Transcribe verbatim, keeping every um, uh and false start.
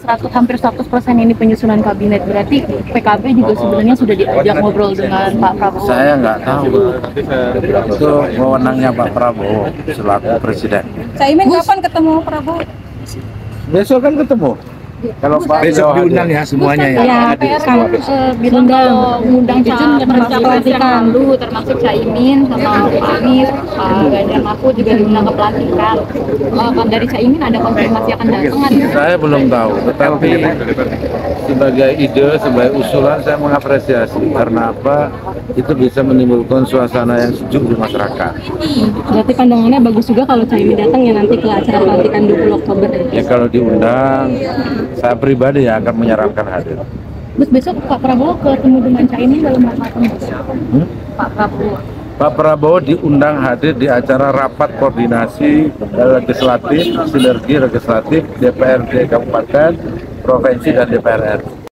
seratus hampir seratus persen ini penyusunan kabinet, berarti P K B juga sebenarnya sudah diajak ngobrol dengan Pak Prabowo. Saya nggak tahu, itu wewenangnya Pak Prabowo selaku presiden. Caimin kapan ketemu Prabowo? Besok kan ketemu. Kalau Pak besok diundang ya semuanya ya. Ya, P R kan uh, bilang kalau mengundang pelantikan dulu, termasuk Caimin sama Pak Anies, Pak Ganjar Mahfud juga diundang ke pelantikan. Uh, dari Caimin ada konfirmasi akan datang nggak? Saya belum tahu, tetapi sebagai ide, sebagai usulan saya mengapresiasi karena apa? Itu bisa menimbulkan suasana yang sejuk di masyarakat. Berarti pandangannya bagus juga kalau Caimin datang ya nanti ke acara pelantikan dua puluh Oktober. Ya kalau diundang, saya pribadi ya akan menyarankan hadir. Terus besok Pak Prabowo ketemu dengan Caimin dalam rapat apa? Hmm? Pak Prabowo. Pak Prabowo diundang hadir di acara rapat koordinasi legislatif, sinergi legislatif D P R D Kabupaten, Provinsi dan D P R R I.